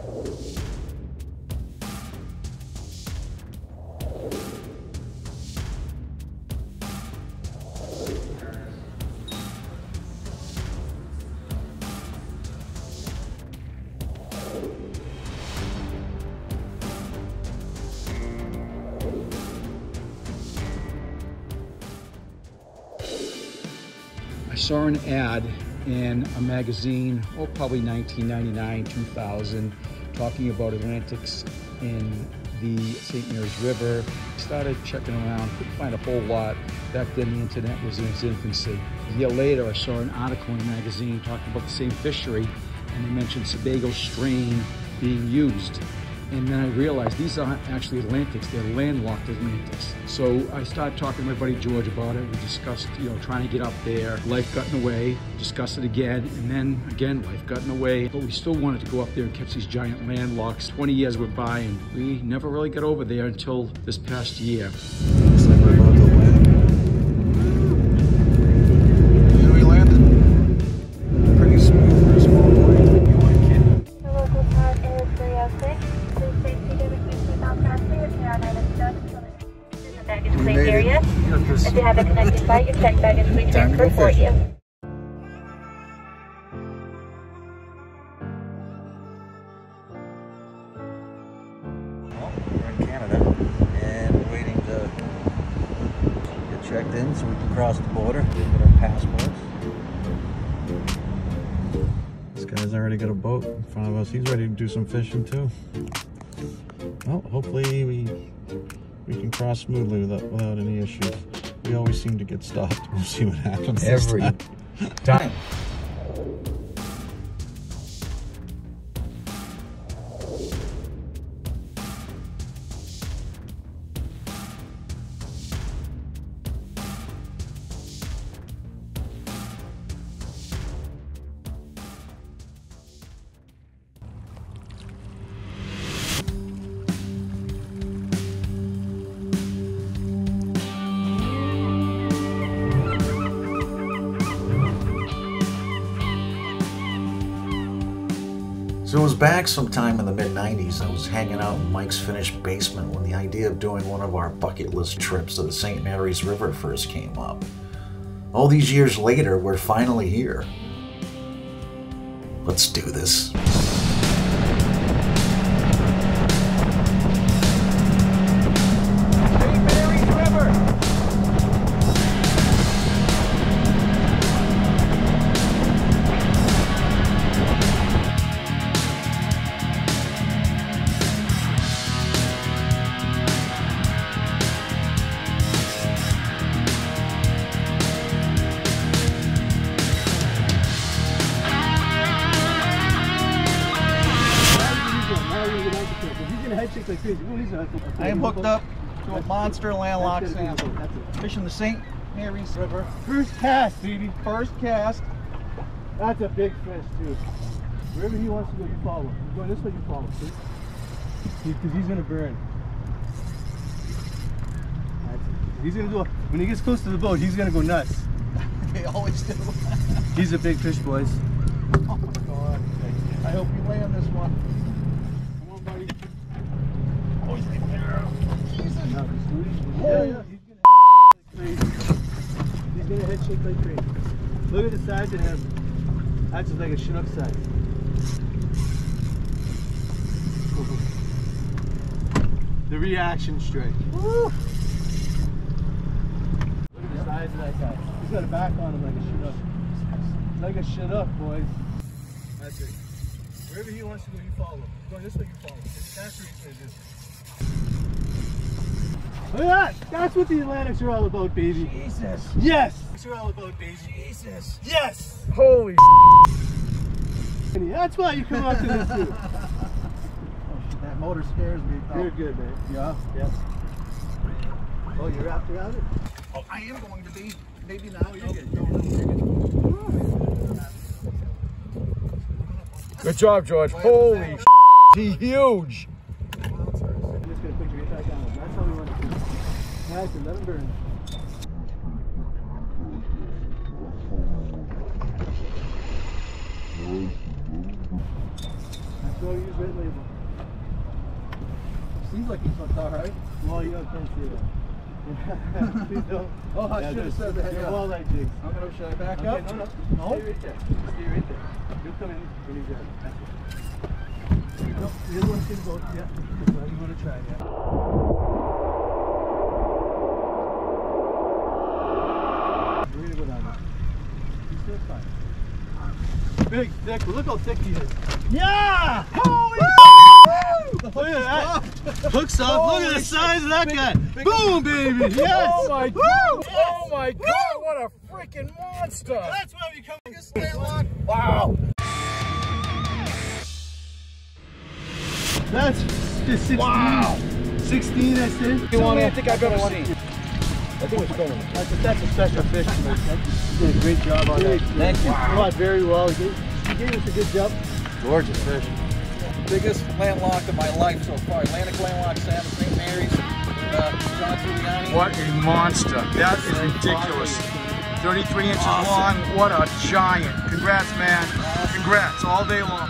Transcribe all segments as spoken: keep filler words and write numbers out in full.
I saw an ad in a magazine, oh, probably nineteen ninety-nine, two thousand, talking about Atlantics in the Saint Mary's River. Started checking around, couldn't find a whole lot. Back then the internet was in its infancy. A year later, I saw an article in a magazine talking about the same fishery, and they mentioned Sebago strain being used. And then I realized these aren't actually Atlantics, they're landlocked Atlantics. So I started talking to my buddy George about it. We discussed, you know, trying to get up there. Life got in the way, discussed it again, and then again, life got in the way. But we still wanted to go up there and catch these giant landlocks. twenty years went by and we never really got over there until this past year. Looks like we're about to land. Yeah, we landed. Pretty smooth for a small morning. You want a kid? The local time is three oh six. Please stay seated with your seatbelt fastened and your items done until the baggage claim area. If you have a connecting flight, your checked baggage will be transferred for you. Well, we're in Canada and we're waiting to get checked in so we can cross the border, get our passports. This guy's already got a boat in front of us. He's ready to do some fishing too. Well, hopefully we we can cross smoothly without, without any issues. We always seem to get stopped. We'll see what happens every time. time. So it was back sometime in the mid nineties. I was hanging out in Mike's finished basement when the idea of doing one of our bucket list trips to the Saint Mary's River first came up. All these years later, we're finally here. Let's do this. I am hooked up to a monster landlocked salmon. Fishing the Saint Mary's River. First cast, baby. First cast. That's a big fish, too. Wherever he wants to go, you follow. You're going this way, you follow, see? Because he's going to burn. That's it. He's going to go, when he gets close to the boat, he's going to go nuts. They always do. He's a big fish, boys. Oh my God. I hope you land this one. Come on, buddy. Oh, he's right there. Jesus. Yeah, yeah. He's gonna head shake like crazy. He's gonna head shake like crazy. Look at the size of him. That's just like a Chinook size. The reaction strike. Woo! Look at the size of that guy. He's got a back on him like a Chinook. Like a Chinook, boys. That's it. Wherever he wants to go, you follow. Going this way, you follow. That's what he's gonna do. Look at that! That's what the Atlantics are all about, baby. Jesus. Yes! That's what they're all about, baby. Jesus. Yes! Holy That's why you come out to this too. Oh, that motor scares me. You're good, man. Yeah? Yes. Oh, you're after out it? Oh, I am going to be. Maybe now. Oh, you're no, good. no, no, you're good. Good job, George. Holy he's huge. I'm just going to put you right back down. That's how we want to do it. Nice, and let him burn. Go use red label. Seems like he's hooked, all right. Well, you can't see that. Please don't. Oh, I Yeah, should have just- said that. Yeah, Yeah. well, like jigs. I'm gonna, should I back Okay, up? no, no. No? Stay right there. Stay right there. You'll come in when he's ready. That's it. No, the other one's gonna go. Yeah. That's what you want to try. Yeah. We're gonna go down there. He's still fine. Big, thick. Look how thick he is. Yeah! Holy Look at that. Hooks up. Look at the size of that guy. Boom, baby. Yes. Oh my Woo! god! Oh my god! What a freaking monster! That's why we come to this landlocked. Wow! That's just sixteen. Wow! sixteen, that's it. You want I think I've ever seen. I think it's filming. That's a, that's a special fish. You did a great job on that. Thank you. You caught very well. You gave, you gave us a good jump. Gorgeous fish. Biggest landlock of my life so far. Atlantic landlocked salmon, Saint Mary's, uh, John Giuliani. What a monster! That is ridiculous. thirty-three inches long. What a giant! Congrats, man. Congrats all day long.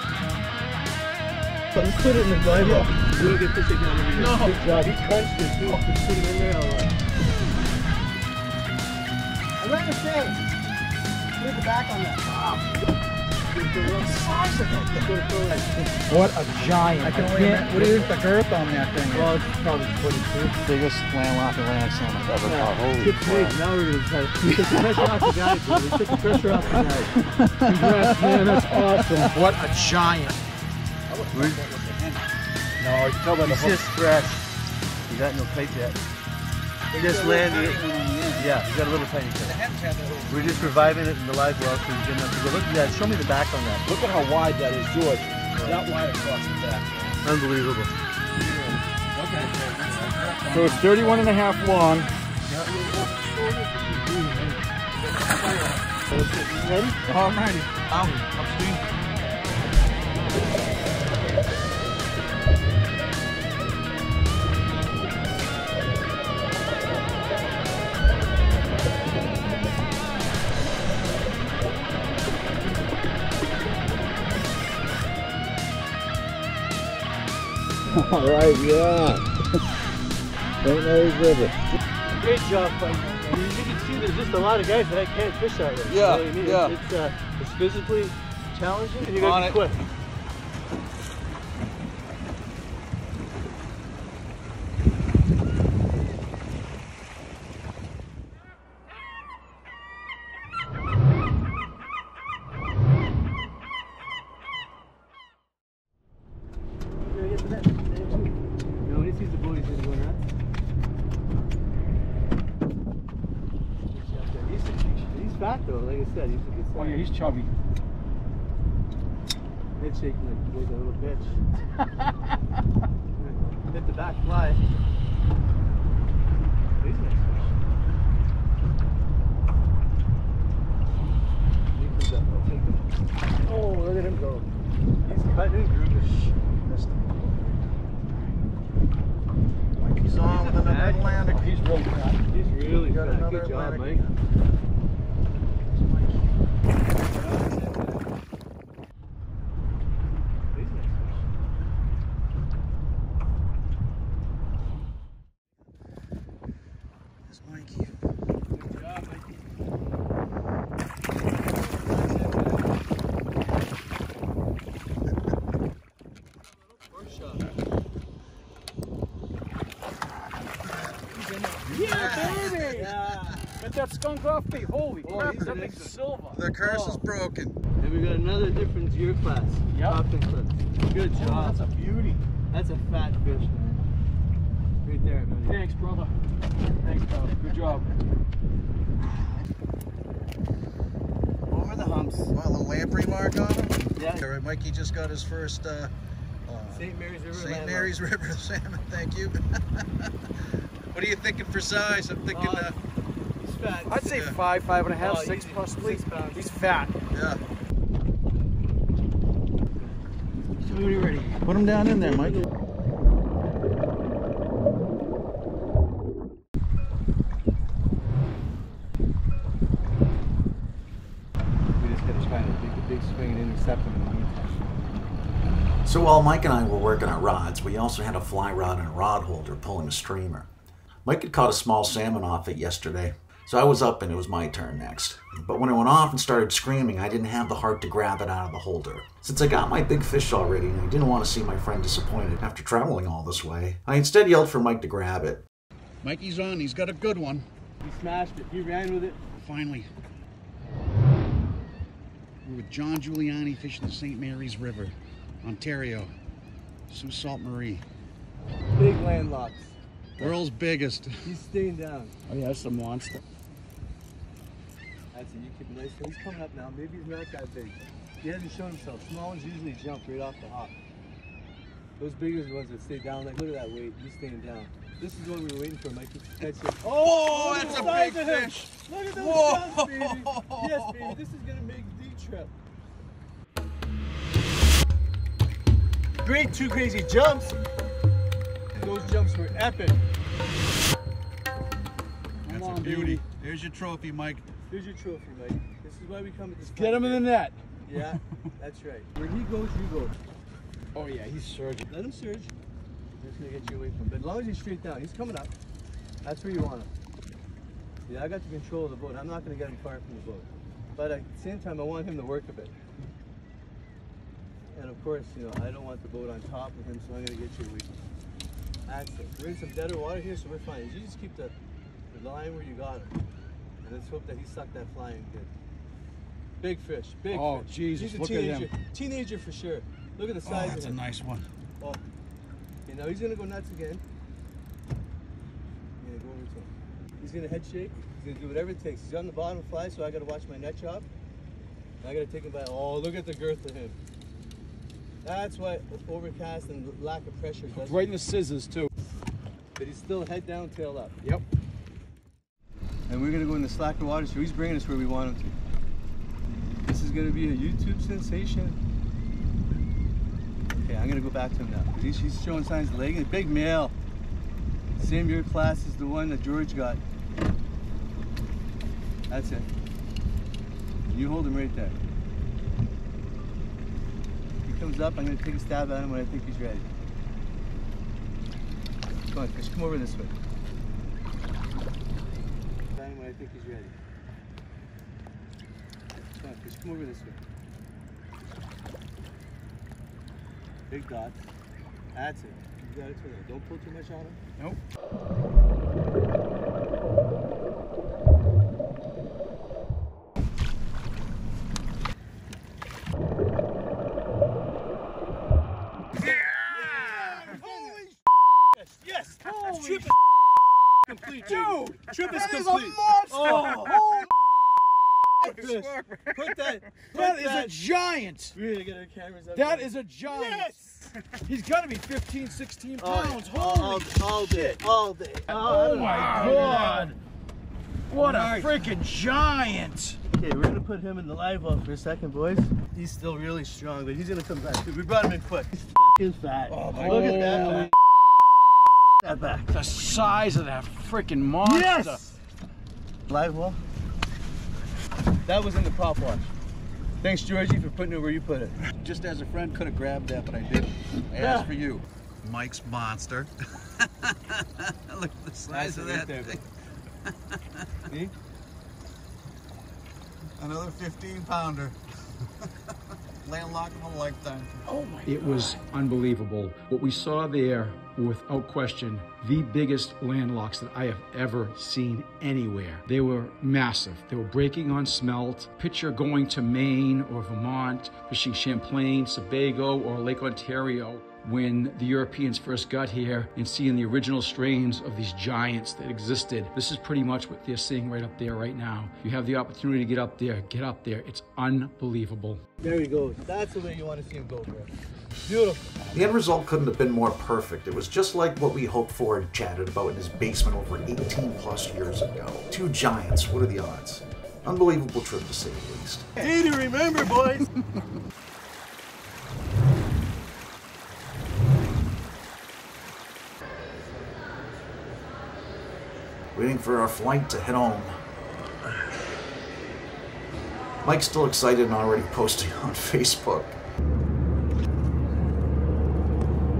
Let's put it in the blind. You don't get fish again. No. Good job. He crunched it too. Just put it in there. All right. I like the thing. Put the back on that. What a giant! I can only imagine. What is the girth on that thing? Well, it's probably forty-two. Biggest landlocked Atlantic salmon I've ever caught. Holy Good fish. Now we're going to try to take the pressure off the guy. Dude. We took the pressure off the guy. Congrats, man. That's awesome. What a giant! No, you tell by the He's just fresh. He got no plate yet. He just landed it. Yeah, he got a little tiny plate. We're just reviving it in the live well so he's good enough to go. Look at that. Show me the back on that. Look at how wide that is, George. That wide across the back. Unbelievable. So it's thirty-one and a half long. Ready? All righty. Out. Upstream. All right, yeah. Saint Mary's River. Great job, buddy. I mean, you can see there's just a lot of guys that can't fish that way. Yeah, you know what I mean? yeah. It's, it's, uh, it's physically challenging, and you On got to it. be quick. Fat though, like I said, he's a good Oh yeah, he's chubby. head shaking like, like a little bitch. Hit the back fly. He's a nice fish. He comes up, I'll take him. Oh, look at him go. He's cutting his groove. He's on with another Atlantic. He's really fat. He's really Got fat. another Good job, Atlantic. Mike. There's Mikey. Good job, Mikey. First shot. Yeah, baby! Yeah. Get that skunk off me. Holy Oh, crap, he's that an thing's excellent- silver. The curse Oh. is broken. And we got another different year class. Yep. Topping clips. Good Oh, job. that's a beauty. That's a fat fish, man. Right there, man. Thanks, brother. Thanks, brother. Good job. Over the humps. Well, the lamprey mark on him. Yeah. All right, Mikey just got his first uh, uh, Saint Mary's River. Saint landlocked. Mary's River salmon. Thank you. What are you thinking for size? I'm thinking, uh, He's fat. I'd say Yeah. five, five and a half, Oh, six easy. possibly. Six pounds. He's fat. yeah. So when you're ready. Put him down in there, Mike. We just gotta try to make a big swing and intercept him in the meantime. So while Mike and I were working our rods, we also had a fly rod and a rod holder pulling a streamer. Mike had caught a small salmon off it yesterday, so I was up and it was my turn next. But when it went off and started screaming, I didn't have the heart to grab it out of the holder. Since I got my big fish already and I didn't want to see my friend disappointed after traveling all this way, I instead yelled for Mike to grab it. Mikey's on, he's got a good one. He smashed it, he ran with it. Finally. We're with John Giuliani fishing the Saint Mary's River, Ontario, Sault Ste. Big landlocks. World's biggest. He's staying down. Oh yeah, that's a monster. That's it, you keep it nice. He's coming up now. Maybe he's not that big. He hasn't shown himself. Small ones usually jump right off the hop. Those bigger ones that stay down, like look at that weight. He's staying down. This is what we were waiting for, Mike. That's it. Oh, that's a big fish. Look at those Whoa. jumps, baby. Yes, baby. This is gonna make the trip. Great, two crazy jumps. Those jumps were epic. That's on, a beauty. baby. There's your trophy, Mike. Here's your trophy, Mike. This is why we come at this. Get him in the net. Yeah, that's right. Where he goes, you go. Oh yeah, he's surging. Let him surge. Just gonna get you away from him. But as long as he's straight down, he's coming up. That's where you want him. Yeah, I got the control of the boat. I'm not gonna get him far from the boat. But at the same time, I want him to work a bit. And of course, you know, I don't want the boat on top of him, so I'm gonna get you away from him. That's it. We're in some deader water here, so we're fine. You just keep the, the line where you got him. And let's hope that he sucked that fly in good. Big fish, big Oh, fish. Jesus, He's a look at teenager. him. Teenager for sure. Look at the Oh, size that's of a him. nice one. Oh. Okay, now he's gonna go nuts again. I'm gonna go over to him. He's gonna head shake. He's gonna do whatever it takes. He's on the bottom fly, so I gotta watch my net job. I gotta take him by. Oh, look at the girth of him. That's why overcast and lack of pressure does. Right in the scissors too. But he's still head down, tail up. Yep. And we're gonna go in the slacker water, so he's bringing us where we want him to. This is gonna be a YouTube sensation. Okay, I'm gonna go back to him now. He's, he's showing signs of leg. A big male. Same year class as the one that George got. That's it. You hold him right there. He comes up, I'm gonna take a stab at him when I think he's ready. Come on, fish, come over this way. At him when I think he's ready. Come on, fish, come over this way. Big dots. That's it. You got it to there. Don't pull too much on him. Nope. Yes! Holy trip is complete, Dude! Trip is That is a complete. monster! Oh, fish. Put that. Put That is that. a giant! We're gonna get our cameras up. That there. is a giant! Yes! He's got to be fifteen, sixteen Oh, pounds. yeah. Holy all, all day, all day. Oh my God! What a Nice. freaking giant! Okay, we're gonna put him in the live well for a second, boys. He's still really strong, but he's gonna come back. Dude, we brought him in quick. He's f***ing fat. Oh my Look God. at that. That back. The size of that freaking monster! Yes! Live well. That was in the prop wash. Thanks, Georgie, for putting it where you put it. Just as a friend, could have grabbed that, but I didn't. I asked for you. Mike's monster. Look at the size That's of it right that there, thing. See? Another fifteen pounder. Landlocked of a lifetime. Oh my It God. was unbelievable. What we saw there, without question, the biggest landlocks that I have ever seen anywhere. They were massive. They were breaking on smelt. Picture going to Maine or Vermont, fishing Champlain, Sebago, or Lake Ontario when the Europeans first got here and seeing the original strains of these giants that existed. This is pretty much what they're seeing right up there right now. You have the opportunity to get up there, get up there. It's unbelievable. There he goes. That's the way you want to see him go, bro. Beautiful. The end result couldn't have been more perfect. It was just like what we hoped for and chatted about in his basement over eighteen plus years ago. Two giants, what are the odds? Unbelievable trip to say the least. Day to remember, boys. Waiting for our flight to head home. Mike's still excited and already posting on Facebook.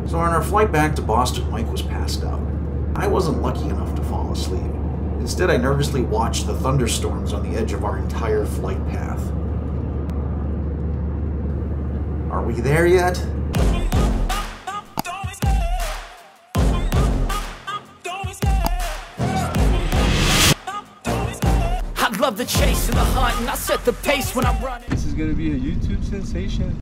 So on our flight back to Boston, Mike was passed out. I wasn't lucky enough to fall asleep. Instead, I nervously watched the thunderstorms on the edge of our entire flight path. Are we there yet? I love the chase and the hunt, and I set the pace when I'm running. This is going to be a YouTube sensation.